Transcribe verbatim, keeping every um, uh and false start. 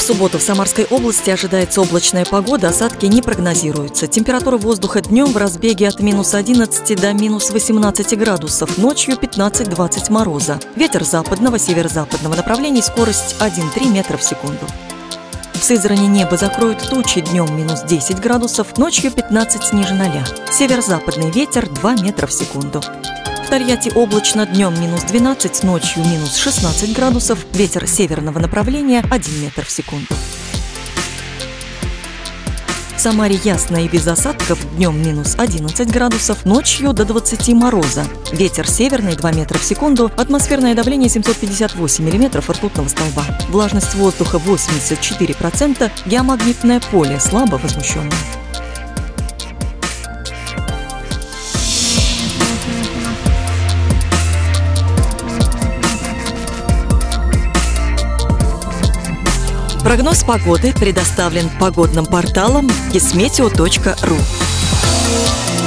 субботу в Самарской области ожидается облачная погода, осадки не прогнозируются. Температура воздуха днем в разбеге от минус одиннадцати до минус восемнадцати градусов, ночью пятнадцать-двадцать мороза. Ветер западного, северо-западного направлений, скорость один-три метра в секунду. В Сызрани небо закроют тучи, днем минус десять градусов, ночью пятнадцать ниже ноля. Северо-западный ветер два метра в секунду. В Тольятти облачно, днем минус двенадцать, ночью минус шестнадцать градусов, ветер северного направления один метр в секунду. В Самаре ясно и без осадков, днем минус одиннадцать градусов, ночью до двадцати мороза. Ветер северный два метра в секунду, атмосферное давление семьсот пятьдесят восемь миллиметров ртутного столба. Влажность воздуха восемьдесят четыре процента, геомагнитное поле слабо возмущенное. Прогноз погоды предоставлен погодным порталом кисметео точка ру.